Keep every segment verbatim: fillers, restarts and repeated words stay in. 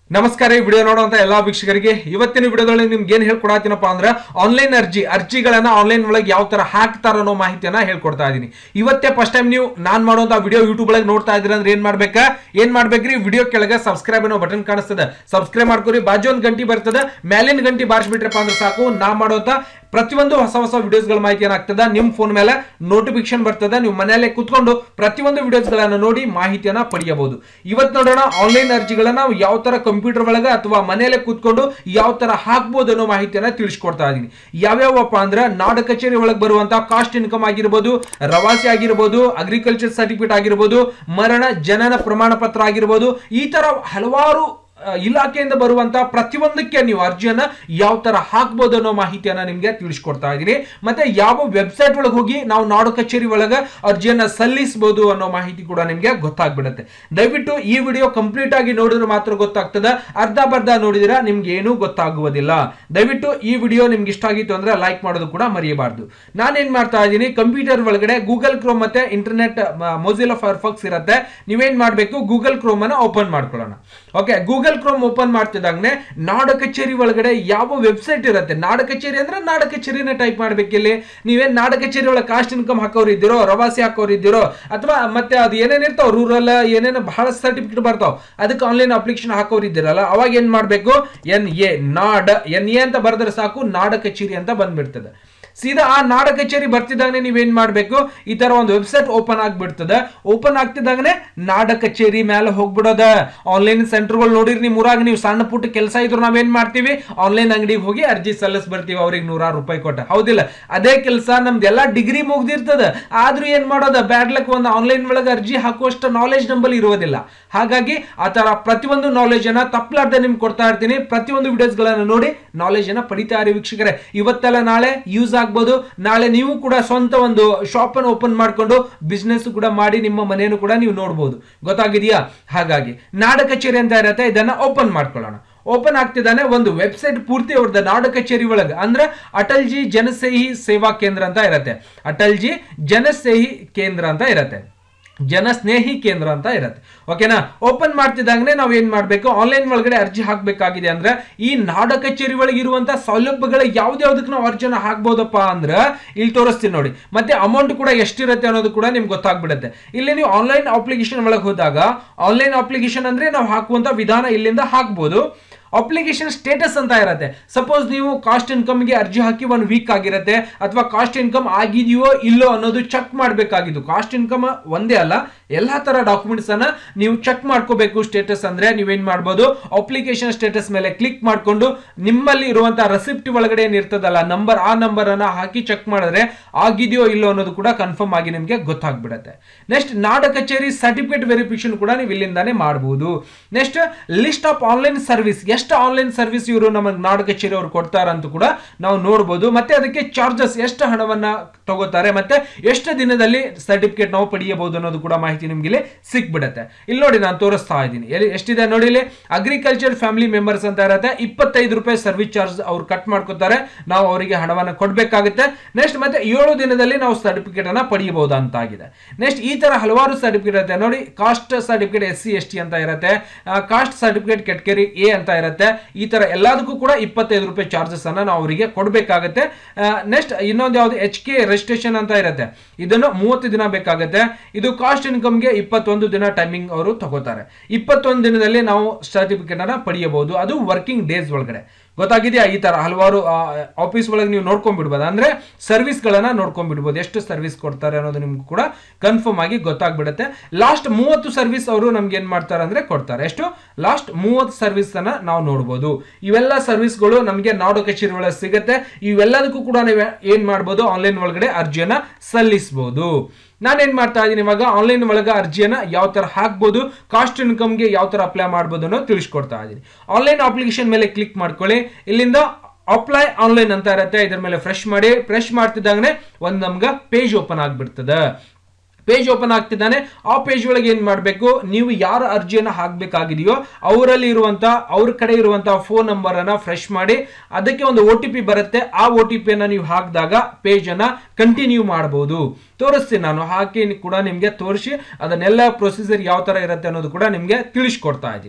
ನಮಸ್ಕಾರ ಈ ವಿಡಿಯೋ ನೋಡುವಂತ ಎಲ್ಲಾ ವೀಕ್ಷಕರಿಗೆ ಇವತ್ತಿನ ವಿಡಿಯೋದಲ್ಲಿ ನಿಮ್ಗೆ ಏನ್ ಹೇಳ್ಕೊಡಾತೀನಪ್ಪ ಅಂದ್ರೆ ಆನ್ಲೈನ್ ಅರ್ಜಿ ಅರ್ಜಿಗಳನ್ನ ಆನ್ಲೈನ್ ಒಳಗೆ ಯಾವ ತರ ಹಾಕ್ತಾರ ಅನ್ನೋ ಮಾಹಿತಿಯನ್ನ ಹೇಳ್ಕೊಡ್ತಾ ಇದೀನಿ. ಇವತ್ತೇ ಫಸ್ಟ್ ಟೈಮ್ ನೀವು ನಾನ್ ಮಾಡುವಂತ ವಿಡಿಯೋ ಯೂಟ್ಯೂಬ್ ಒಳಗೆ ನೋಡ್ತಾ ಇದ್ದೀರಾ ಅಂದ್ರೆ ಏನ್ ಮಾಡ್ಬೇಕಾ ಏನ್ ಮಾಡ್ಬೇಕ್ರಿ, ವಿಡಿಯೋ ಕೆಳಗೆ ಸಬ್ಸ್ಕ್ರೈಬ್ ಅನ್ನೋ ಬಟನ್ ಕಾಣಿಸ್ತದೆ, ಸಬ್ಸ್ಕ್ರೈಬ್ ಮಾಡ್ಕೊರಿ. ಬಾಜು ಒಂದು ಗಂಟೆ ಬರ್ತದೆ, ಮೇಲಿನ ಗಂಟೆ ಬಾರಿಸ್ಬಿಟ್ರಪ್ಪ ಅಂದ್ರೆ ಸಾಕು, ನಾ ಮಾಡುವಂತ ಪ್ರತಿಯೊಂದು ಹೊಸ ಹೊಸ ವಿಡಿಯೋಸ್ಗಳ ಮಾಹಿತಿ ಏನಾಗ್ತದ ನಿಮ್ ಫೋನ್ ಮೇಲೆ ನೋಟಿಫಿಕೇಶನ್ ಬರ್ತದೆ. ನೀವು ಮನೆಯಲ್ಲೇ ಕುತ್ಕೊಂಡು ಪ್ರತಿಯೊಂದು ವಿಡಿಯೋಸ್ಗಳನ್ನ ನೋಡಿ ಮಾಹಿತಿಯನ್ನ ಪಡೆಯಬಹುದು. ಇವತ್ತು ನೋಡೋಣ ಆನ್ಲೈನ್ ಅರ್ಜಿಗಳನ್ನ ಯಾವ ತರ ಕಂಪ್ಯೂಟರ್ ಒಳಗೆ ಅಥವಾ ಮನೆಯಲ್ಲೇ ಕೂತ್ಕೊಂಡು ಯಾವ ತರ ಹಾಕ್ಬೋದು ಅನ್ನೋ ಮಾಹಿತಿಯನ್ನ ತಿಳಿಸ್ಕೊಡ್ತಾ ಇದೀನಿ. ಯಾವ್ಯಾವಪ್ಪ ಅಂದ್ರೆ ನಾಡ ಕಚೇರಿ ಒಳಗೆ ಬರುವಂತ ಕಾಸ್ಟ್ ಇನ್ಕಮ್ ಆಗಿರ್ಬೋದು, ರವಾಸಿ ಆಗಿರ್ಬೋದು, ಅಗ್ರಿಕಲ್ಚರ್ ಸರ್ಟಿಫಿಕೇಟ್ ಆಗಿರ್ಬೋದು, ಮರಣ ಜನನ ಪ್ರಮಾಣ ಪತ್ರ ಆಗಿರ್ಬೋದು, ಈ ತರ ಹಲವಾರು ಇಲಾಖೆಯಿಂದ ಬರುವಂತ ಪ್ರತಿಯೊಂದಕ್ಕೆ ನೀವು ಅರ್ಜಿಯನ್ನ ಯಾವ ತರ ಹಾಕ್ಬೋದು ಅನ್ನೋ ಮಾಹಿತಿಯನ್ನ ನಿಮ್ಗೆ ತಿಳಿಸ್ಕೊಡ್ತಾ ಇದೀನಿ. ಮತ್ತೆ ಯಾವ ವೆಬ್ಸೈಟ್ ಒಳಗೆ ಹೋಗಿ ನಾವು ನಾಡು ಕಚೇರಿ ಒಳಗೆ ಅರ್ಜಿಯನ್ನ ಸಲ್ಲಿಸಬಹುದು ಅನ್ನೋ ಮಾಹಿತಿ ಕೂಡ ನಿಮ್ಗೆ ಗೊತ್ತಾಗ್ಬಿಡುತ್ತೆ. ದಯವಿಟ್ಟು ಈ ವಿಡಿಯೋ ಕಂಪ್ಲೀಟ್ ಆಗಿ ನೋಡಿದ್ರೆ ಮಾತ್ರ ಗೊತ್ತಾಗ್ತದ, ಅರ್ಧ ಬರ್ಧ ನೋಡಿದ್ರೆ ನಿಮ್ಗೆ ಏನೂ ಗೊತ್ತಾಗುವುದಿಲ್ಲ. ದಯವಿಟ್ಟು ಈ ವಿಡಿಯೋ ನಿಮ್ಗೆ ಇಷ್ಟ ಆಗಿತ್ತು ಅಂದ್ರೆ ಲೈಕ್ ಮಾಡೋದು ಕೂಡ ಮರೆಯಬಾರ್ದು. ನಾನೇನ್ ಮಾಡ್ತಾ ಇದ್ದೀನಿ, ಕಂಪ್ಯೂಟರ್ ಒಳಗಡೆ ಗೂಗಲ್ ಕ್ರೋಮ್ ಮತ್ತೆ ಇಂಟರ್ನೆಟ್ ಮೊಜಿಲ್ಲಾ ಫೈರ್ಫಾಕ್ಸ್ ಇರುತ್ತೆ. ನೀವೇನ್ ಮಾಡ್ಬೇಕು, ಗೂಗಲ್ ಕ್ರೋಮ್ ಅನ್ನ ಓಪನ್ ಮಾಡ್ಕೊಳ್ಳೋಣ. ಓಕೆ, ಗೂಗಲ್ ಕ್ರೋಮ್ ಓಪನ್ ಮಾಡ್ತಿದ್ದಾಗನೆ ನಾಡ ಕಚೇರಿ ಒಳಗಡೆ ಯಾವ ವೆಬ್ಸೈಟ್ ಇರುತ್ತೆ, ನಾಡ ಕಚೇರಿ ಅಂದ್ರೆ ನಾಡ ಕಚೇರಿನ ಟೈಪ್ ಮಾಡ್ಬೇಕಿಲ್ಲಿ. ನೀವೇನ್ ನಾಡ ಕಚೇರಿ ಒಳಗೆ ಕಾಸ್ಟ್ ಇನ್ಕಮ್ ಹಾಕೋರು ಇದ್ದೀರೋ, ರವಾಸಿ ಹಾಕೋರು ಇದ್ದೀರೋ, ಅಥವಾ ಮತ್ತೆ ಅದು ಏನೇನ್ ಇರ್ತಾವ ರೂರಲ್ ಏನೇನು ಬಹಳ ಸರ್ಟಿಫಿಕೇಟ್ ಬರ್ತಾವ ಅದಕ್ಕೆ ಆನ್ಲೈನ್ ಅಪ್ಲಿಕೇಶನ್ ಹಾಕೋರು ಇದ್ದೀರಲ್ಲ, ಅವಾಗ ಏನ್ ಮಾಡ್ಬೇಕು, N A Nada N A ಅಂತ ಬರೆದ್ರೆ ಸಾಕು, ನಾಡ ಕಚೇರಿ ಅಂತ ಬಂದ್ಬಿಡ್ತದೆ. ಸೀದಾ ಆ ನಾಡ ಕಚೇರಿ ಬರ್ತಿದ್ದಾಗನೆ ನೀವೇನ್ ಮಾಡ್ಬೇಕು, ಈ ತರ ಒಂದು ವೆಬ್ಸೈಟ್ ಓಪನ್ ಆಗ್ಬಿಡ್ತದೆ. ಓಪನ್ ಆಗ್ತಿದ್ದಾಗನೆ ನಾಡ ಕಚೇರಿ ಮೇಲೆ ಹೋಗ್ಬಿಡೋದ. ಆನ್ಲೈನ್ ಸೆಂಟರ್ಗಳು ನೋಡಿರಿ, ನಿಮ್ ಊರಾಗ ನೀವು ಸಣ್ಣ ಪುಟ್ಟ ಕೆಲಸ ಇದ್ರು ನಾವೇನ್ ಮಾಡ್ತೀವಿ, ಆನ್ಲೈನ್ ಅಂಗಡಿಗೆ ಹೋಗಿ ಅರ್ಜಿ ಸಲ್ಲಿಸ್ ಬರ್ತೀವಿ, ಅವ್ರಿಗೆ ನೂರಾರು ರೂಪಾಯಿ ಕೊಟ್ಟ, ಹೌದಿಲ್ಲ? ಅದೇ ಕೆಲಸ ನಮ್ದೆಲ್ಲ ಡಿಗ್ರಿ ಮುಗ್ದಿರ್ತದ, ಆದ್ರೂ ಏನ್ ಮಾಡೋದ, ಬ್ಯಾಡ್ ಲಕ್ ಒಂದು ಆನ್ಲೈನ್ ಒಳಗೆ ಅರ್ಜಿ ಹಾಕುವಷ್ಟು ನಾಲೆಜ್ ನಂಬಲ್ಲಿ ಇರುವುದಿಲ್ಲ. ಹಾಗಾಗಿ ಆ ತರ ಪ್ರತಿಯೊಂದು ನಾಲೆಜ್ ಅನ್ನ ತಪ್ಪಲಾರ್ದೆ ನಿಮ್ಗೆ ಕೊಡ್ತಾ ಇರ್ತೀನಿ. ಪ್ರತಿಯೊಂದು ವಿಡಿಯೋಸ್ ಗಳನ್ನ ನೋಡಿ ನಾಲೆಜ್ ಅನ್ನ ಪಡಿತಾ ಇರಿ ವೀಕ್ಷಕರೇ. ಇವತ್ತೆಲ್ಲ ನಾಳೆ ಯೂಸ್ ಆಗ್ಬೋದು. ನಾಳೆ ನೀವು ಕೂಡ ಸ್ವಂತ ಒಂದು ಶಾಪ್ ಅನ್ನು ಓಪನ್ ಮಾಡ್ಕೊಂಡು ಬಿಸ್ನೆಸ್ ಕೂಡ ಮಾಡಿ ನಿಮ್ಮ ಮನೆಯನ್ನು ಕೂಡ ನೀವು ನೋಡಬಹುದು. ಗೊತ್ತಾಗಿದೆಯಾ? ಹಾಗಾಗಿ ನಾಡ ಕಚೇರಿ ಅಂತ ಇರತ್ತೆ, ಇದನ್ನ ಓಪನ್ ಮಾಡ್ಕೊಳ್ಳೋಣ. ಓಪನ್ ಆಗ್ತಿದ್ದಾನೆ ಒಂದು ವೆಬ್ಸೈಟ್ ಪೂರ್ತಿ ಅವ್ರದ್ದು ನಾಡ ಕಚೇರಿ ಒಳಗೆ, ಅಂದ್ರೆ ಅಟಲ್ ಜಿ ಜನಸ್ನೇಹಿ ಸೇವಾ ಕೇಂದ್ರ ಅಂತ ಇರತ್ತೆ. ಅಟಲ್ ಜಿ ಜನಸ್ನೇಹಿ ಕೇಂದ್ರ ಅಂತ ಇರತ್ತೆ, ಜನಸ್ನೇಹಿ ಕೇಂದ್ರ ಅಂತ ಇರತ್ತೆ. ಓಕೆನಾ? ಓಪನ್ ಮಾಡ್ತಿದ್ದಾಗನೆ ನಾವ್ ಏನ್ ಮಾಡ್ಬೇಕು, ಆನ್ಲೈನ್ ಒಳಗಡೆ ಅರ್ಜಿ ಹಾಕ್ಬೇಕಾಗಿದೆ ಅಂದ್ರೆ ಈ ನಾಡ ಕಚೇರಿ ಒಳಗೆ ಇರುವಂತ ಸೌಲಭ್ಯಗಳ ಯಾವ್ದಾವ್ದಕ್ಕೆ ನಾವು ಅರ್ಜಿನ ಹಾಕ್ಬೋದಪ್ಪ ಅಂದ್ರೆ ಇಲ್ಲಿ ತೋರಿಸ್ತೀನಿ ನೋಡಿ. ಮತ್ತೆ ಅಮೌಂಟ್ ಕೂಡ ಎಷ್ಟಿರುತ್ತೆ ಅನ್ನೋದು ಕೂಡ ನಿಮ್ಗೆ ಗೊತ್ತಾಗ್ಬಿಡುತ್ತೆ. ಇಲ್ಲಿ ನೀವು ಆನ್ಲೈನ್ ಅಪ್ಲಿಕೇಶನ್ ಒಳಗೆ ಹೋದಾಗ, ಆನ್ಲೈನ್ ಅಪ್ಲಿಕೇಶನ್ ಅಂದ್ರೆ ನಾವು ಹಾಕುವಂತ ವಿಧಾನ ಇಲ್ಲಿಂದ ಹಾಕ್ಬೋದು. ಅಪ್ಲಿಕೇಶನ್ ಸ್ಟೇಟಸ್ ಅಂತ ಇರುತ್ತೆ. ಸಪೋಸ್ ನೀವು ಕಾಸ್ಟ್ ಇನ್ಕಮ್ಗೆ ಅರ್ಜಿ ಹಾಕಿ ಒನ್ ವೀಕ್ ಆಗಿರುತ್ತೆ, ಅಥವಾ ಕಾಸ್ಟ್ ಇನ್ಕಮ್ ಆಗಿದೆಯೋ ಇಲ್ಲೋ ಅನ್ನೋದು ಚೆಕ್ ಮಾಡಬೇಕಾಗಿದ್ದು. ಕಾಸ್ಟ್ ಇನ್ಕಮ್ ಒಂದೇ ಅಲ್ಲ, ಎಲ್ಲಾ ತರ ಡಾಕ್ಯುಮೆಂಟ್ಸ್ ಅನ್ನ ನೀವು ಚೆಕ್ ಮಾಡ್ಕೋಬೇಕು. ಸ್ಟೇಟಸ್ ಅಂದ್ರೆ ನೀವೇನ್ ಮಾಡ್ಬೋದು, ಅಪ್ಲಿಕೇಶನ್ ಸ್ಟೇಟಸ್ ಮೇಲೆ ಕ್ಲಿಕ್ ಮಾಡ್ಕೊಂಡು ನಿಮ್ಮಲ್ಲಿ ಇರುವಂತಹ ರೆಸಿಪ್ಟ್ ಒಳಗಡೆ ಏನ್ ಇರ್ತದಲ್ಲ ನಂಬರ್, ಆ ನಂಬರ್ ಅನ್ನ ಹಾಕಿ ಚೆಕ್ ಮಾಡಿದ್ರೆ ಆಗಿದೆಯೋ ಇಲ್ಲೋ ಅನ್ನೋದು ಕೂಡ ಕನ್ಫರ್ಮ್ ಆಗಿ ನಿಮ್ಗೆ ಗೊತ್ತಾಗ್ಬಿಡುತ್ತೆ. ನೆಕ್ಸ್ಟ್ ನಾಡ ಕಚೇರಿ ಸರ್ಟಿಫಿಕೇಟ್ ವೆರಿಫಿಕೇಶನ್ ಕೂಡ ನೀವು ಇಲ್ಲಿಂದಾನೇ ಮಾಡಬಹುದು. Next list of online service, ಎಷ್ಟು ಆನ್ಲೈನ್ ಸರ್ವಿಸ್ ಇವರು ನಮಗೆ ನಾಡ ಕಚೇರಿ ಅವರು ಕೊಡ್ತಾರ ಅಂತ ಕೂಡ ನಾವು ನೋಡಬಹುದು. ಮತ್ತೆ ಅದಕ್ಕೆ ಚಾರ್ಜಸ್ ಎಷ್ಟು ಹಣವನ್ನ ತಗೋತಾರೆ, ಮತ್ತೆ ಎಷ್ಟು ದಿನದಲ್ಲಿ ಸರ್ಟಿಫಿಕೇಟ್ ನಾವು ಪಡೆಯಬಹುದು ಅನ್ನೋದು ಕೂಡ ಮಾಹಿತಿ ನಿಮ್ಗೆ ಇಲ್ಲಿ ಸಿಕ್ಬಿಡುತ್ತೆ. ಇಲ್ಲಿ ನೋಡಿ ನಾನು ತೋರಿಸ್ತಾ ಇದ್ದೀನಿ, ಎಲ್ಲಿ ಎಷ್ಟಿದೆ ನೋಡಿ. ಇಲ್ಲಿ ಅಗ್ರಿಕಲ್ಚರ್ ಫ್ಯಾಮಿಲಿ ಮೆಂಬರ್ಸ್ ಅಂತ ಇರುತ್ತೆ, ಇಪ್ಪತ್ತೈದು ರೂಪಾಯಿ ಸರ್ವಿಸ್ ಚಾರ್ಜ್ ಅವ್ರು ಕಟ್ ಮಾಡ್ಕೋತಾರೆ, ನಾವು ಅವರಿಗೆ ಹಣವನ್ನ ಕೊಡ್ಬೇಕಾಗುತ್ತೆ. ನೆಕ್ಸ್ಟ್ ಮತ್ತೆ ಏಳು ದಿನದಲ್ಲಿ ನಾವು ಸರ್ಟಿಫಿಕೇಟ್ ಅನ್ನ ಪಡೆಯಬಹುದು ಅಂತ ಆಗಿದೆ. ನೆಕ್ಸ್ಟ್ ಈ ತರ ಹಲವಾರು ಸರ್ಟಿಫಿಕೇಟ್ ಇರುತ್ತೆ ನೋಡಿ. Caste certificate S C S T ಅಂತ ಇರುತ್ತೆ, ಕಾಸ್ಟ್ ಸರ್ಟಿಫಿಕೇಟ್ ಕೆಟಗರಿ ಎ ಅಂತ ಇರುತ್ತೆ. ಈ ತರ ಎಲ್ಲದಕ್ಕೂ ಕೂಡ ಇಪ್ಪತ್ತೈದು ರೂಪಾಯಿ ಚಾರ್ಜಸ್ ಅನ್ನ ನಾವು ಅವರಿಗೆ ಕೊಡಬೇಕಾಗುತ್ತೆ. ನೆಕ್ಸ್ಟ್ ಇನ್ನೊಂದು ಯಾವ್ದು ಎಚ್ ಕೆ ರಿಜಿಸ್ಟ್ರೇಷನ್ ಅಂತ ಇರುತ್ತೆ, ಇದನ್ನು ಮೂವತ್ತು ದಿನ ಬೇಕಾಗುತ್ತೆ. ಇದು ಕಾಸ್ಟ್ ಇನ್ಕಮ್ಗೆ ಇಪ್ಪತ್ತೊಂದು ದಿನ ಟೈಮಿಂಗ್ ಅವರು ತಗೋತಾರೆ. ಇಪ್ಪತ್ತೊಂದು ದಿನದಲ್ಲಿ ನಾವು ಸರ್ಟಿಫಿಕೇಟ್ ಅನ್ನ ಪಡೆಯಬಹುದು, ಅದು ವರ್ಕಿಂಗ್ ಡೇಸ್ ಒಳಗಡೆ. ಗೊತ್ತಾಗಿದೆಯಾ? ಈ ತರ ಹಲವಾರು ಆಫೀಸ್ ಒಳಗೆ ನೀವು ನೋಡ್ಕೊಂಡ್ಬಿಡ್ಬೋದು, ಅಂದ್ರೆ ಸರ್ವಿಸ್ ಗಳನ್ನ ನೋಡ್ಕೊಂಡ್ಬಿಡ್ಬೋದು, ಎಷ್ಟು ಸರ್ವಿಸ್ ಕೊಡ್ತಾರೆ ಅನ್ನೋದು ನಿಮ್ಗೆ ಕೂಡ ಕನ್ಫರ್ಮ್ ಆಗಿ ಗೊತ್ತಾಗ್ಬಿಡುತ್ತೆ. ಲಾಸ್ಟ್ ಮೂವತ್ತು ಸರ್ವಿಸ್ ಅವರು ನಮ್ಗೆ ಏನ್ ಮಾಡ್ತಾರೆ ಅಂದ್ರೆ ಕೊಡ್ತಾರೆ. ಎಷ್ಟು? ಲಾಸ್ಟ್ ಮೂವತ್ತು ಸರ್ವಿಸ್ ಅನ್ನ ನಾವು ನೋಡಬಹುದು. ಇವೆಲ್ಲ ಸರ್ವಿಸ್ಗಳು ನಮಗೆ ನಾಡು ಕಚೇರಿ ಒಳಗೆ ಸಿಗುತ್ತೆ. ಇವೆಲ್ಲದಕ್ಕೂ ಕೂಡ ನೀವು ಏನ್ ಮಾಡ್ಬೋದು, ಆನ್ಲೈನ್ ಒಳಗಡೆ ಅರ್ಜಿಯನ್ನ ಸಲ್ಲಿಸಬಹುದು. ನಾನೇನ್ ಮಾಡ್ತಾ ಇದ್ದೀನಿ ಇವಾಗ, ಆನ್ಲೈನ್ ಒಳಗೆ ಅರ್ಜಿಯನ್ನ ಯಾವ ತರ ಹಾಕ್ಬೋದು, ಕಾಸ್ಟ್ ಇನ್ಕಮ್ಗೆ ಯಾವ ತರ ಅಪ್ಲೈ ಮಾಡ್ಬೋದು ಅನ್ನೋ ತಿಳಿಸ್ಕೊಡ್ತಾ ಇದ್ದೀನಿ. ಆನ್ಲೈನ್ ಅಪ್ಲಿಕೇಶನ್ ಮೇಲೆ ಕ್ಲಿಕ್ ಮಾಡ್ಕೊಳ್ಳಿ. ಇಲ್ಲಿಂದ ಅಪ್ಲೈ ಆನ್ಲೈನ್ ಅಂತ ಇರುತ್ತೆ, ಇದ್ರ ಮೇಲೆ ಫ್ರೆಶ್ ಮಾಡಿ. ಫ್ರೆಶ್ ಮಾಡ್ತಿದ್ದಾಗನೆ ಒಂದು ನಮ್ಗೆ ಪೇಜ್ ಓಪನ್ ಆಗ್ಬಿಡ್ತದೆ. ಪೇಜ್ ಓಪನ್ ಆಗ್ತಿದ್ದಾನೆ. ಆ ಪೇಜ್ ಒಳಗೆ ಏನ್ ಮಾಡಬೇಕು, ನೀವು ಯಾರ ಅರ್ಜಿಯನ್ನ ಹಾಕ್ಬೇಕಾಗಿದೆಯೋ ಅವರಲ್ಲಿ ಇರುವಂತ ಅವ್ರ ಕಡೆ ಇರುವಂತಹ ಫೋನ್ ನಂಬರ್ ಅನ್ನ ಫ್ರೆಶ್ ಮಾಡಿ, ಅದಕ್ಕೆ ಒಂದು ಒ ಟಿ ಪಿ ಬರುತ್ತೆ. ಆ ಒ ಟಿ ಪಿ ಅನ್ನ ನೀವು ಹಾಕಿದಾಗ ಪೇಜ್ ಅನ್ನ ಕಂಟಿನ್ಯೂ ಮಾಡಬಹುದು. ತೋರಿಸ್ತೀನಿ ನಾನು, ಹಾಕಿ ಕೂಡ ನಿಮ್ಗೆ ತೋರಿಸಿ ಅದನ್ನೆಲ್ಲ ಪ್ರೊಸೀಜರ್ ಯಾವ ತರ ಇರುತ್ತೆ ಅನ್ನೋದು ಕೂಡ ನಿಮ್ಗೆ ತಿಳಿಸ್ಕೊಡ್ತಾ ಇದ್ದೀನಿ.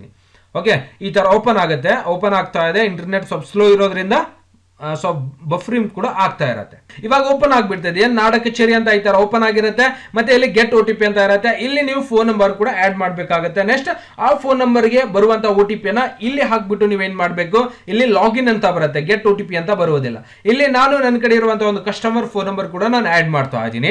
ಓಕೆ, ಈ ತರ ಓಪನ್ ಆಗುತ್ತೆ. ಓಪನ್ ಆಗ್ತಾ ಇದೆ, ಇಂಟರ್ನೆಟ್ ಸ್ವಲ್ಪ ಸ್ಲೋ ಇರೋದ್ರಿಂದ ಸ್ವಲ್ಪ ಬಫರಿಂಗ್ ಕೂಡ ಆಗ್ತಾ ಇರತ್ತೆ. ಇವಾಗ ಓಪನ್ ಆಗ್ಬಿಡ್ತದೆ. ಏನ್ ನಾಡ ಕಚೇರಿ ಅಂತ ಈ ತರ ಓಪನ್ ಆಗಿರುತ್ತೆ. ಮತ್ತೆ ಇಲ್ಲಿ ಗೆಟ್ ಒ ಟಿ ಪಿ ಅಂತ ಇರುತ್ತೆ. ಇಲ್ಲಿ ನೀವು ಫೋನ್ ನಂಬರ್ ಕೂಡ ಆಡ್ ಮಾಡ್ಬೇಕಾಗುತ್ತೆ. ನೆಕ್ಸ್ಟ್ ಆ ಫೋನ್ ನಂಬರ್ಗೆ ಬರುವಂತ ಒ ಟಿ ಪಿನ ಇಲ್ಲಿ ಹಾಕ್ಬಿಟ್ಟು ನೀವೇನ್ ಮಾಡ್ಬೇಕು, ಇಲ್ಲಿ ಲಾಗಿನ್ ಅಂತ ಬರುತ್ತೆ, ಗೆಟ್ ಒ ಟಿ ಪಿ ಅಂತ ಬರುವುದಿಲ್ಲ. ಇಲ್ಲಿ ನಾನು ನನ್ನ ಕಡೆ ಇರುವಂತಹ ಒಂದು ಕಸ್ಟಮರ್ ಫೋನ್ ನಂಬರ್ ಕೂಡ ನಾನು ಆಡ್ ಮಾಡ್ತಾ ಇದ್ದೀನಿ.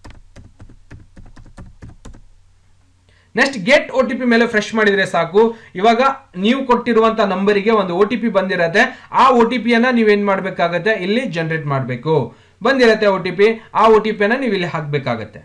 Next get O T P ಮೇಲೆ ಫ್ರೆಶ್ ಮಾಡಿದ್ರೆ ಸಾಕು. ಇವಾಗ ನೀವು ಕೊಟ್ಟಿರುವಂತ ನಂಬರಿಗೆ ಒಂದು ಒ ಟಿ ಪಿ ಬಂದಿರತ್ತೆ. ಆ ಒ ಟಿ ಪಿಯನ್ನ ನೀವೇನ್ ಮಾಡ್ಬೇಕಾಗತ್ತೆ, ಇಲ್ಲಿ ಜನರೇಟ್ ಮಾಡಬೇಕು. ಬಂದಿರತ್ತೆ ಒ ಟಿ ಪಿ, ಆ ಒ ಟಿ ಪಿಯನ್ನ ನೀವು ಇಲ್ಲಿ ಹಾಕ್ಬೇಕಾಗತ್ತೆ.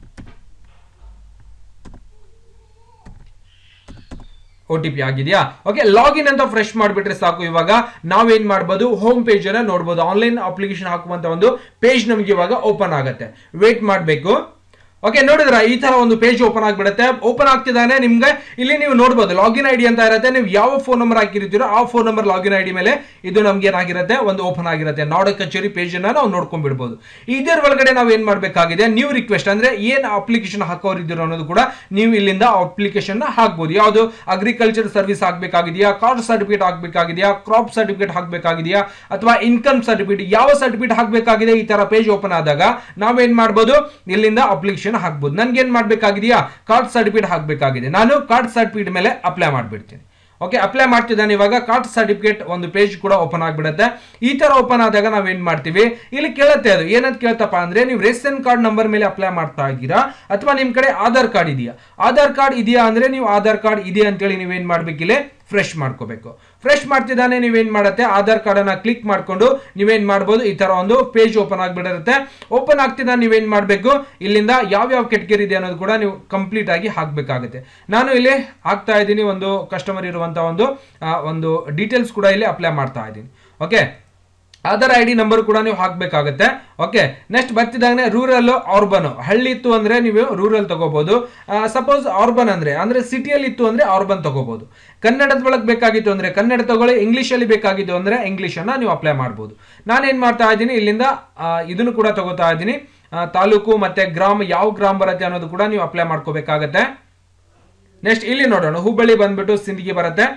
ಒ ಟಿ ಪಿ ಆಗಿದೆಯಾ? ಓಕೆ, ಲಾಗಿನ್ ಅಂತ ಫ್ರೆಶ್ ಮಾಡಿಬಿಟ್ರೆ ಸಾಕು. ಇವಾಗ ನಾವೇನ್ ಮಾಡ್ಬೋದು, ಹೋಮ್ ಪೇಜ್ ಅನ್ನ ನೋಡ್ಬೋದು. ಆನ್ಲೈನ್ ಅಪ್ಲಿಕೇಶನ್ ಹಾಕುವಂತ ಒಂದು ಪೇಜ್ ನಮಗೆ ಇವಾಗ ಓಪನ್ ಆಗುತ್ತೆ. ವೇಟ್ ಮಾಡಬೇಕು. ಓಕೆ, ನೋಡಿದ್ರ ಈ ತರ ಒಂದು ಪೇಜ್ ಓಪನ್ ಆಗಿಬಿಡುತ್ತೆ. ಓಪನ್ ಆಗ್ತಿದ್ದಾನೆ. ನಿಮ್ಗೆ ಇಲ್ಲಿ ನೀವು ನೋಡಬಹುದು ಲಾಗಿನ್ ಐಡಿ ಅಂತ ಇರುತ್ತೆ. ನೀವು ಯಾವ ಫೋನ್ ನಂಬರ್ ಹಾಕಿರ್ತೀರೋ ಆ ಫೋನ್ ನಂಬರ್ ಲಾಗಿನ್ ಐಡಿ ಮೇಲೆ ಇದು ನಮ್ಗೆ ಏನಾಗಿರುತ್ತೆ, ಒಂದು ಓಪನ್ ಆಗಿರುತ್ತೆ. ನಾಡ ಕಚೇರಿ ಪೇಜ್ ಅನ್ನ ನಾವು ನೋಡ್ಕೊಂಡ್ಬಿಡ್ಬೋದು. ಇದರ ಒಳಗಡೆ ನಾವು ಏನ್ ಮಾಡ್ಬೇಕಾಗಿದೆ, ನ್ಯೂ ರಿಕ್ವೆಸ್ಟ್ ಅಂದ್ರೆ ಏನ್ ಅಪ್ಲಿಕೇಶನ್ ಹಾಕೋರಿದ್ದೀರೋ ಅನ್ನೋದು ಕೂಡ ನೀವು ಇಲ್ಲಿಂದ ಅಪ್ಲಿಕೇಶನ್ ಹಾಕ್ಬೋದು. ಯಾವುದು ಅಗ್ರಿಕಲ್ಚರ್ ಸರ್ವಿಸ್ ಹಾಕ್ಬೇಕಾಗಿದೆಯಾ, ಕಾಸ್ಟ್ ಸರ್ಟಿಫಿಕೇಟ್ ಹಾಕ್ಬೇಕಾಗಿದೆಯಾ, ಕ್ರಾಪ್ ಸರ್ಟಿಫಿಕೇಟ್ ಹಾಕ್ಬೇಕಾಗಿದೆಯಾ, ಅಥವಾ ಇನ್ಕಮ್ ಸರ್ಟಿಫಿಕೇಟ್, ಯಾವ ಸರ್ಟಿಫಿಕೇಟ್ ಹಾಕ್ಬೇಕಾಗಿದೆ. ಈ ತರ ಪೇಜ್ ಓಪನ್ ಆದಾಗ ನಾವೇನ್ ಮಾಡ್ಬೋದು, ಇಲ್ಲಿಂದ ಅಪ್ಲಿಕೇಶನ್ ಹಾಕ್ಬೋದು. ನನ್ಗೆ ಏನ್ ಮಾಡ್ಬೇಕಾಗಿದೆಯಾ, ಕಾರ್ಡ್ ಸರ್ಟಿಫಿಕೇಟ್ ಹಾಕ್ಬೇಕಾಗಿದೆ. ನಾನು ಕಾರ್ಡ್ ಸರ್ಟಿಫಿಕೇಟ್ ಮೇಲೆ ಅಪ್ಲೈ ಮಾಡ್ಬಿಡ್ತೀನಿ. ಓಕೆ, ಅಪ್ಲೈ ಮಾಡ್ತಿದ್ದಾನೆ. ಇವಾಗ ಕಾರ್ಡ್ ಸರ್ಟಿಫಿಕೇಟ್ ಒಂದು ಪೇಜ್ ಕೂಡ ಓಪನ್ ಆಗಿಬಿಡುತ್ತೆ. ಈ ತರ ಓಪನ್ ಆದಾಗ ನಾವೇನ್ ಮಾಡ್ತೀವಿ, ಇಲ್ಲಿ ಕೇಳುತ್ತೆ. ಅದು ಏನಂತ ಕೇಳ್ತಪ್ಪ ಅಂದ್ರೆ, ನೀವು ರೇಷನ್ ಕಾರ್ಡ್ ನಂಬರ್ ಮೇಲೆ ಅಪ್ಲೈ ಮಾಡ್ತಾ ಇದ್ದೀರಾ ಅಥವಾ ನಿಮ್ ಕಡೆ ಆಧಾರ್ ಕಾರ್ಡ್ ಇದೆಯಾ. ಆಧಾರ್ ಕಾರ್ಡ್ ಇದೆಯಾ ಅಂದ್ರೆ ನೀವು ಆಧಾರ್ ಕಾರ್ಡ್ ಇದೆ ಅಂತೇಳಿ ನೀವೇನ್ ಮಾಡ್ಬೇಕಿಲ್ಲ, ಫ್ರೆಶ್ ಮಾಡ್ಕೋಬೇಕು. ಫ್ರೆಶ್ ಮಾಡ್ತಿದ್ದಾನೆ. ನೀವೇನ್ ಮಾಡುತ್ತೆ, ಆಧಾರ್ ಕಾರ್ಡ್ ಅನ್ನ ಕ್ಲಿಕ್ ಮಾಡ್ಕೊಂಡು ನೀವೇನ್ ಮಾಡ್ಬೋದು, ಈ ತರ ಒಂದು ಪೇಜ್ ಓಪನ್ ಆಗ್ಬಿಟ್ಟಿರುತ್ತೆ. ಓಪನ್ ಆಗ್ತಿದ್ದ ನೀವೇನ್ ಮಾಡ್ಬೇಕು, ಇಲ್ಲಿಂದ ಯಾವ ಯಾವ ಕೆಟಗರಿ ಇದೆ ಅನ್ನೋದು ಕೂಡ ನೀವು ಕಂಪ್ಲೀಟ್ ಆಗಿ ಹಾಕ್ಬೇಕಾಗುತ್ತೆ. ನಾನು ಇಲ್ಲಿ ಹಾಕ್ತಾ ಇದ್ದೀನಿ, ಒಂದು ಕಸ್ಟಮರ್ ಇರುವಂತಹ ಒಂದು ಒಂದು ಡೀಟೇಲ್ಸ್ ಕೂಡ ಇಲ್ಲಿ ಅಪ್ಲೈ ಮಾಡ್ತಾ ಇದ್ದೀನಿ. Okay, Aadhaar I D number ಕೂಡ ನೀವು ಹಾಕ್ಬೇಕಾಗುತ್ತೆ. ಓಕೆ, ನೆಕ್ಸ್ಟ್ ಬರ್ತಿದ್ದಾನೆ ರೂರಲ್ ಆರ್ಬನ್. ಹಳ್ಳಿ ಇತ್ತು ಅಂದ್ರೆ ನೀವು ರೂರಲ್ ತಗೋಬಹುದು. ಸಪೋಸ್ ಆರ್ಬನ್ ಅಂದ್ರೆ ಅಂದ್ರೆ ಸಿಟಿಯಲ್ಲಿ ಇತ್ತು ಅಂದ್ರೆ ಆರ್ಬನ್ ತಗೋಬಹುದು. ಕನ್ನಡದ ಒಳಗೆ ಬೇಕಾಗಿತ್ತು ಅಂದ್ರೆ ಕನ್ನಡ ತಗೊಳ್ಳಿ. ಇಂಗ್ಲಿಷ್ ಅಲ್ಲಿ ಬೇಕಾಗಿತ್ತು ಅಂದ್ರೆ ಇಂಗ್ಲಿಷ್ ಅನ್ನ ನೀವು ಅಪ್ಲೈ ಮಾಡಬಹುದು. ನಾನೇನ್ ಮಾಡ್ತಾ ಇದ್ದೀನಿ, ಇಲ್ಲಿಂದ ಇದನ್ನು ಕೂಡ ತಗೋತಾ ಇದ್ದೀನಿ. ತಾಲೂಕು ಮತ್ತೆ ಗ್ರಾಮ, ಯಾವ ಗ್ರಾಮ ಬರುತ್ತೆ ಅನ್ನೋದು ಕೂಡ ನೀವು ಅಪ್ಲೈ ಮಾಡ್ಕೋಬೇಕಾಗತ್ತೆ. ನೆಕ್ಸ್ಟ್ ಇಲ್ಲಿ ನೋಡೋಣ, ಹುಬ್ಬಳ್ಳಿ ಬಂದ್ಬಿಟ್ಟು ಸಿಂದಗಿ ಬರುತ್ತೆ.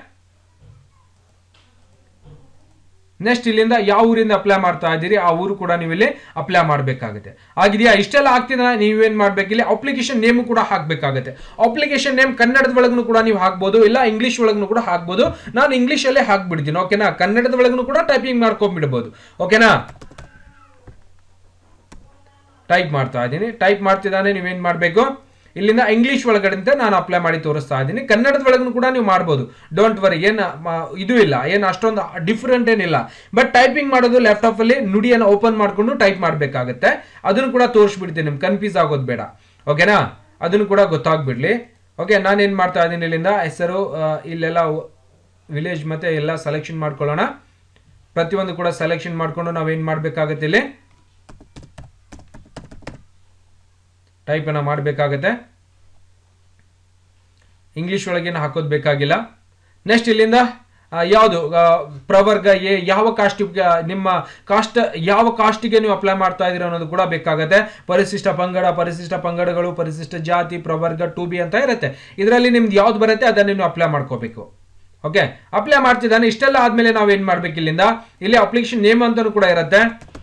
ನೆಕ್ಸ್ಟ್ ಇಲ್ಲಿಂದ ಯಾವ ಊರಿಂದ ಅಪ್ಲೈ ಮಾಡ್ತಾ ಇದ್ದೀರಿ ಆ ಊರು ಕೂಡ ನೀವು ಇಲ್ಲಿ ಅಪ್ಲೈ ಮಾಡಬೇಕಾಗುತ್ತೆ. ಆಗಿದೆಯಾ? ಇಷ್ಟೆಲ್ಲ ಆಗ್ತಿದ ನೀವೇನ್ ಮಾಡ್ಬೇಕು, ಇಲ್ಲಿ ಅಪ್ಲಿಕೇಶನ್ ನೇಮ್ ಕೂಡ ಹಾಕ್ಬೇಕಾಗುತ್ತೆ. ಅಪ್ಲಿಕೇಶನ್ ನೇಮ್ ಕನ್ನಡದ ಒಳಗೂ ಕೂಡ ನೀವು ಹಾಕ್ಬೋದು, ಇಲ್ಲ ಇಂಗ್ಲಿಷ್ ಒಳಗೂ ಕೂಡ ಹಾಕ್ಬೋದು. ನಾನು ಇಂಗ್ಲಿಷ್ ಅಲ್ಲೇ ಹಾಕ್ಬಿಡ್ತೀನಿ. ಓಕೆನಾ? ಕನ್ನಡದ ಒಳಗೂ ಕೂಡ ಟೈಪಿಂಗ್ ಮಾಡ್ಕೊಂಡ್ಬಿಡ್ಬೋದು. ಓಕೆನಾ? ಟೈಪ್ ಮಾಡ್ತಾ ಇದ್ದೀನಿ. ಟೈಪ್ ಮಾಡ್ತಿದ್ದಾನೆ. ನೀವೇನ್ ಮಾಡ್ಬೇಕು, ಇಲ್ಲಿಂದ ಇಂಗ್ಲಿಷ್ ಒಳಗಡೆ ನಾನು ಅಪ್ಲೈ ಮಾಡಿ ತೋರಿಸ್ತಾ ಇದ್ದೀನಿ. ಕನ್ನಡದ ಒಳಗೂ ಕೂಡ ನೀವು ಮಾಡ್ಬೋದು. ಡೋಂಟ್ ವರಿ, ಏನು ಇದು ಇಲ್ಲ, ಏನು ಅಷ್ಟೊಂದು ಡಿಫ್ರೆಂಟ್ ಏನಿಲ್ಲ. ಬಟ್ ಟೈಪಿಂಗ್ ಮಾಡೋದು ಲ್ಯಾಪ್ಟಾಪ್ ಅಲ್ಲಿ ನುಡಿಯನ್ನು ಓಪನ್ ಮಾಡ್ಕೊಂಡು ಟೈಪ್ ಮಾಡಬೇಕಾಗುತ್ತೆ. ಅದನ್ನು ಕೂಡ ತೋರಿಸ್ಬಿಡ್ತೀನಿ, ನಿಮ್ಗೆ ಕನ್ಫ್ಯೂಸ್ ಆಗೋದು ಬೇಡ. ಓಕೆನಾ? ಅದನ್ನು ಕೂಡ ಗೊತ್ತಾಗ್ಬಿಡ್ಲಿ. ಓಕೆ, ನಾನೇನು ಮಾಡ್ತಾ ಇದ್ದೀನಿ, ಇಲ್ಲಿಂದ ಹೆಸರು ಇಲ್ಲೆಲ್ಲ ವಿಲೇಜ್ ಮತ್ತೆ ಎಲ್ಲ ಸೆಲೆಕ್ಷನ್ ಮಾಡ್ಕೊಳ್ಳೋಣ. ಪ್ರತಿಯೊಂದು ಕೂಡ ಸೆಲೆಕ್ಷನ್ ಮಾಡ್ಕೊಂಡು ನಾವೇನು ಮಾಡಬೇಕಾಗುತ್ತೆ, ಇಲ್ಲಿ ಟೈಪ್ ಅನ್ನ ಮಾಡಬೇಕಾಗತ್ತೆ. ಇಂಗ್ಲಿಷ್ ಒಳಗೇನು ಹಾಕೋದು ಬೇಕಾಗಿಲ್ಲ. ನೆಕ್ಸ್ಟ್ ಇಲ್ಲಿಂದ ಯಾವುದು ಪ್ರವರ್ಗ ಎ, ಯಾವ ಕಾಸ್ಟ್, ನಿಮ್ಮ ಕಾಸ್ಟ್ ಯಾವ ಕಾಸ್ಟಿಗೆ ನೀವು ಅಪ್ಲೈ ಮಾಡ್ತಾ ಇದ್ದೀರಾ ಅನ್ನೋದು ಕೂಡ ಬೇಕಾಗುತ್ತೆ. ಪರಿಶಿಷ್ಟ ಪಂಗಡ, ಪರಿಶಿಷ್ಟ ಪಂಗಡಗಳು, ಪರಿಶಿಷ್ಟ ಜಾತಿ, ಪ್ರವರ್ಗ ಟು ಬಿ ಅಂತ ಇರುತ್ತೆ. ಇದರಲ್ಲಿ ನಿಮ್ದು ಯಾವ್ದು ಬರುತ್ತೆ ಅದನ್ನು ನೀವು ಅಪ್ಲೈ ಮಾಡ್ಕೋಬೇಕು. ಓಕೆ, ಅಪ್ಲೈ ಮಾಡ್ತಿದ್ದಾನೆ. ಇಷ್ಟೆಲ್ಲ ಆದ್ಮೇಲೆ ನಾವೇನ್ ಮಾಡ್ಬೇಕು, ಇಲ್ಲಿಂದ ಇಲ್ಲಿ ಅಪ್ಲಿಕೇಶನ್ ನೇಮ್ ಅಂತಲೂ ಕೂಡ ಇರುತ್ತೆ.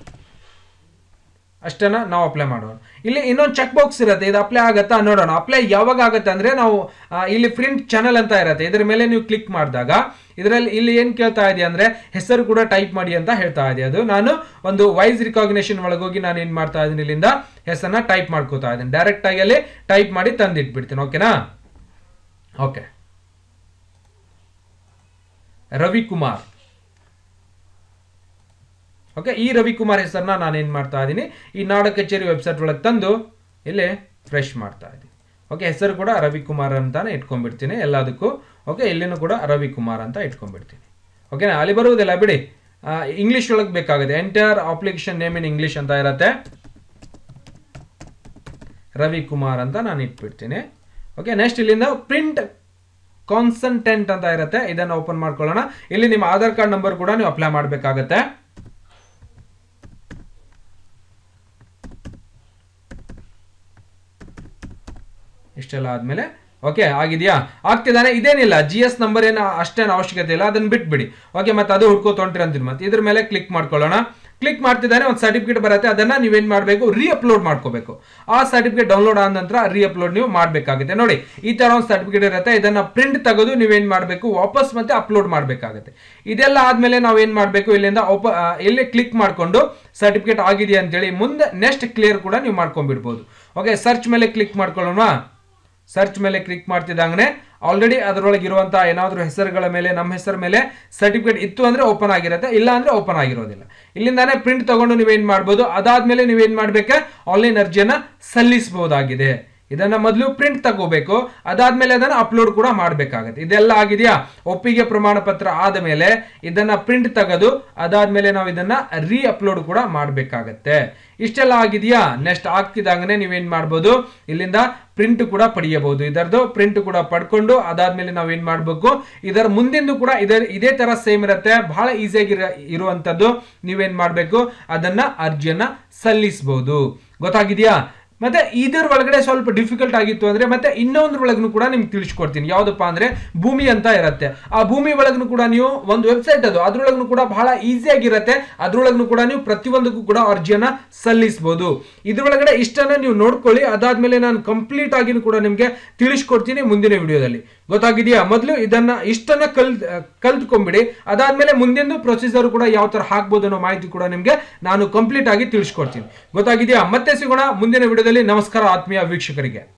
ಅಷ್ಟನ್ನ ನಾವು ಅಪ್ಲೈ ಮಾಡೋಣ. ಇಲ್ಲಿ ಇನ್ನೊಂದು ಚೆಕ್ ಬಾಕ್ಸ್ ಇರುತ್ತೆ, ಇದು ಅಪ್ಲೈ ಆಗತ್ತಾ ನೋಡೋಣ. ಅಪ್ಲೈ ಯಾವಾಗ ಆಗುತ್ತೆ ಅಂದ್ರೆ, ನಾವು ಇಲ್ಲಿ ಪ್ರಿಂಟ್ ಚಾನಲ್ ಅಂತ ಇರುತ್ತೆ, ಇದರ ಮೇಲೆ ನೀವು ಕ್ಲಿಕ್ ಮಾಡಿದಾಗ ಇದರಲ್ಲಿ ಇಲ್ಲಿ ಏನ್ ಕೇಳ್ತಾ ಇದೆ ಅಂದ್ರೆ ಹೆಸರು ಕೂಡ ಟೈಪ್ ಮಾಡಿ ಅಂತ ಹೇಳ್ತಾ ಇದೆ. ಅದು ನಾನು ಒಂದು ವಾಯ್ಸ್ ರಿಕಾಗ್ನಿಷನ್ ಒಳಗೋಗಿ ನಾನು ಏನ್ ಮಾಡ್ತಾ ಇದ್ದೀನಿ, ಇಲ್ಲಿಂದ ಹೆಸರನ್ನ ಟೈಪ್ ಮಾಡ್ಕೋತಾ ಇದ್ದೀನಿ. ಡೈರೆಕ್ಟ್ ಆಗಿ ಅಲ್ಲಿ ಟೈಪ್ ಮಾಡಿ ತಂದಿಟ್ಬಿಡ್ತೀನಿ. ಓಕೆನಾ? ಓಕೆ, ರವಿಕುಮಾರ್. ಓಕೆ, ಈ ರವಿಕುಮಾರ್ ಹೆಸರನ್ನ ನಾನೇನು ಮಾಡ್ತಾ ಇದ್ದೀನಿ, ಈ ನಾಡ ಕಚೇರಿ ವೆಬ್ಸೈಟ್ ಒಳಗೆ ತಂದು ಇಲ್ಲಿ ಫ್ರೆಶ್ ಮಾಡ್ತಾ ಇದ್ದೀನಿ. ಓಕೆ, ಹೆಸರು ಕೂಡ ರವಿಕುಮಾರ್ ಅಂತಾನೆ ಇಟ್ಕೊಂಡ್ಬಿಡ್ತೀನಿ ಎಲ್ಲದಕ್ಕೂ. ಓಕೆ, ಇಲ್ಲಿನೂ ಕೂಡ ರವಿಕುಮಾರ್ ಅಂತ ಇಟ್ಕೊಂಡ್ಬಿಡ್ತೀನಿ. ಓಕೆನಾ? ಅಲ್ಲಿ ಬರುವುದಿಲ್ಲ ಬಿಡಿ, ಇಂಗ್ಲಿಷ್ ಒಳಗೆ ಬೇಕಾಗುತ್ತೆ. Enter application name in English ಅಂತ ಇರುತ್ತೆ. ರವಿಕುಮಾರ್ ಅಂತ ನಾನು ಇಟ್ಬಿಡ್ತೀನಿ. ಓಕೆ, ನೆಕ್ಸ್ಟ್ ಇಲ್ಲಿಂದ ಪ್ರಿಂಟ್ ಕಾನ್ಸಂಟೆಂಟ್ ಅಂತ ಇರುತ್ತೆ, ಇದನ್ನು ಓಪನ್ ಮಾಡ್ಕೊಳ್ಳೋಣ. ಇಲ್ಲಿ ನಿಮ್ಮ ಆಧಾರ್ ಕಾರ್ಡ್ ನಂಬರ್ ಕೂಡ ನೀವು ಅಪ್ಲೈ ಮಾಡಬೇಕಾಗತ್ತೆ. ಇಷ್ಟೆಲ್ಲ ಆದ್ಮೇಲೆ ಓಕೆ ಆಗಿದೆಯಾ, ಆಗ್ತಿದ್ದಾನೆ. ಇದೇನಿಲ್ಲ ಜಿ ಎಸ್ ನಂಬರ್ ಏನು ಅಷ್ಟೇನು ಅವಶ್ಯಕತೆ ಇಲ್ಲ, ಅದನ್ನ ಬಿಟ್ಬಿಡಿ. ಓಕೆ, ಮತ್ತೆ ಅದು ಹುಡ್ಕೋತೊಂಟ್ರಿ ಅಂತೀನಿ. ಮತ್ತೆ ಇದ್ರ ಮೇಲೆ ಕ್ಲಿಕ್ ಮಾಡ್ಕೊಳ್ಳೋಣ. ಕ್ಲಿಕ್ ಮಾಡ್ತಿದ್ದಾನೆ, ಒಂದು ಸರ್ಟಿಫಿಕೇಟ್ ಬರುತ್ತೆ, ಅದನ್ನ ನೀವೇನ್ ಮಾಡಬೇಕು, ರೀ ಅಪ್ಲೋಡ್ ಮಾಡ್ಕೋಬೇಕು. ಆ ಸರ್ಟಿಫಿಕೇಟ್ ಡೌನ್ಲೋಡ್ ಆದ ನಂತರ ರೀ ಅಪ್ಲೋಡ್ ನೀವು ಮಾಡಬೇಕಾಗುತ್ತೆ. ನೋಡಿ ಈ ತರ ಒಂದು ಸರ್ಟಿಫಿಕೇಟ್ ಇರುತ್ತೆ, ಇದನ್ನ ಪ್ರಿಂಟ್ ತೆಗೆದು ನೀವೇನ್ ಮಾಡಬೇಕು, ವಾಪಸ್ ಮತ್ತೆ ಅಪ್ಲೋಡ್ ಮಾಡಬೇಕಾಗುತ್ತೆ. ಇದೆಲ್ಲ ಆದ್ಮೇಲೆ ನಾವು ಏನ್ ಮಾಡಬೇಕು, ಇಲ್ಲಿಂದ ಓಪ ಇಲ್ಲಿ ಕ್ಲಿಕ್ ಮಾಡ್ಕೊಂಡು ಸರ್ಟಿಫಿಕೇಟ್ ಆಗಿದೆ ಅಂತೇಳಿ ಮುಂದೆ ನೆಕ್ಸ್ಟ್ ಕ್ಲಿಯರ್ ಕೂಡ ನೀವು ಮಾಡ್ಕೊಂಡ್ಬಿಡ್ಬೋದು. ಓಕೆ, ಸರ್ಚ್ ಮೇಲೆ ಕ್ಲಿಕ್ ಮಾಡ್ಕೊಳ್ಳೋಣ. ಸರ್ಚ್ ಮೇಲೆ ಕ್ಲಿಕ್ ಮಾಡ್ತಿದ್ದಂಗೆ ಆಲ್ರೆಡಿ ಅದರೊಳಗೆ ಇರುವಂತಹ ಏನಾದರೂ ಹೆಸರುಗಳ ಮೇಲೆ ನಮ್ಮ ಹೆಸರ ಮೇಲೆ ಸರ್ಟಿಫಿಕೇಟ್ ಇತ್ತು ಅಂದ್ರೆ ಓಪನ್ ಆಗಿರುತ್ತೆ, ಇಲ್ಲ ಅಂದ್ರೆ ಓಪನ್ ಆಗಿರೋದಿಲ್ಲ. ಇಲ್ಲಿಂದಾನೆ ಪ್ರಿಂಟ್ ತಗೊಂಡು ನೀವೇನ್ ಮಾಡ್ಬೋದು, ಅದಾದ್ಮೇಲೆ ನೀವೇನ್ ಮಾಡ್ಬೇಕು, ಆನ್ಲೈನ್ ಅರ್ಜಿಯನ್ನ ಸಲ್ಲಿಸಬಹುದಾಗಿದೆ. ಇದನ್ನ ಮೊದಲು ಪ್ರಿಂಟ್ ತಗೋಬೇಕು, ಅದಾದ್ಮೇಲೆ ಅದನ್ನ ಅಪ್ಲೋಡ್ ಕೂಡ ಮಾಡಬೇಕಾಗುತ್ತೆ. ಇದೆಲ್ಲ ಆಗಿದೆಯಾ, ಒಪ್ಪಿಗೆ ಪ್ರಮಾಣ ಪತ್ರ ಆದ ಮೇಲೆ ಇದನ್ನ ಪ್ರಿಂಟ್ ತೆಗೆದು ಅದಾದ್ಮೇಲೆ ನಾವು ಇದನ್ನ ರೀ ಅಪ್ಲೋಡ್ ಕೂಡ ಮಾಡಬೇಕಾಗತ್ತೆ. ಇಷ್ಟೆಲ್ಲ ಆಗಿದೆಯಾ, ನೆಕ್ಸ್ಟ್ ಆಗ್ತಿದ್ದಂಗೆ ನೀವೇನ್ ಮಾಡ್ಬೋದು, ಇಲ್ಲಿಂದ ಪ್ರಿಂಟ್ ಕೂಡ ಪಡೆಯಬಹುದು. ಇದರದು ಪ್ರಿಂಟ್ ಕೂಡ ಪಡ್ಕೊಂಡು ಅದಾದ್ಮೇಲೆ ನಾವೇನ್ ಮಾಡ್ಬೇಕು, ಇದರ ಮುಂದಿಂದು ಕೂಡ ಇದೇ ಇದೇ ತರ ಸೇಮ್ ಇರುತ್ತೆ, ಬಹಳ ಈಸಿಯಾಗಿ ಇರುವಂತದ್ದು. ನೀವೇನ್ ಮಾಡ್ಬೇಕು, ಅದನ್ನ ಅರ್ಜಿಯನ್ನ ಸಲ್ಲಿಸಬಹುದು. ಗೊತ್ತಾಗಿದೆಯಾ? ಮತ್ತೆ ಇದರ ಒಳಗಡೆ ಸ್ವಲ್ಪ ಡಿಫಿಕಲ್ಟ್ ಆಗಿತ್ತು ಅಂದ್ರೆ ಮತ್ತೆ ಇನ್ನೊಂದ್ರೊಳಗೂ ಕೂಡ ನಿಮ್ಗೆ ತಿಳಿಸ್ಕೊಡ್ತೀನಿ. ಯಾವ್ದಪ್ಪ ಅಂದ್ರೆ ಭೂಮಿ ಅಂತ ಇರುತ್ತೆ. ಆ ಭೂಮಿ ಒಳಗೂ ಕೂಡ ನೀವು ಒಂದು ವೆಬ್ಸೈಟ್ ಅದು, ಅದ್ರೊಳಗೂ ಕೂಡ ಬಹಳ ಈಸಿ ಆಗಿರುತ್ತೆ. ಅದ್ರೊಳಗೂ ಕೂಡ ನೀವು ಪ್ರತಿಯೊಂದಕ್ಕೂ ಕೂಡ ಅರ್ಜಿಯನ್ನ ಸಲ್ಲಿಸಬಹುದು. ಇದ್ರೊಳಗಡೆ ಇಷ್ಟನ್ನ ನೀವು ನೋಡ್ಕೊಳ್ಳಿ, ಅದಾದ್ಮೇಲೆ ನಾನು ಕಂಪ್ಲೀಟ್ ಆಗಿ ಕೂಡ ನಿಮ್ಗೆ ತಿಳಿಸ್ಕೊಡ್ತೀನಿ ಮುಂದಿನ ವಿಡಿಯೋದಲ್ಲಿ. ಗೊತ್ತಾಗಿದೆಯಾ? ಮೊದಲು ಇದನ್ನ ಇಷ್ಟನ್ನ ಕಲ್ ಕಲ್ತ್ಕೊಂಡ್ಬಿಡಿ, ಅದಾದ್ಮೇಲೆ ಮುಂದಿನ ಪ್ರೊಸೀಜರ್ ಕೂಡ ಯಾವ ತರ ಹಾಕ್ಬೋದು ಅನ್ನೋ ಮಾಹಿತಿ ಕೂಡ ನಿಮ್ಗೆ ನಾನು ಕಂಪ್ಲೀಟ್ ಆಗಿ ತಿಳಿಸ್ಕೊಡ್ತೀನಿ. ಗೊತ್ತಾಗಿದೆಯಾ? ಮತ್ತೆ ಸಿಗೋಣ ಮುಂದಿನ ವಿಡಿಯೋದಲ್ಲಿ. ನಮಸ್ಕಾರ ಆತ್ಮೀಯ ವೀಕ್ಷಕರಿಗೆ.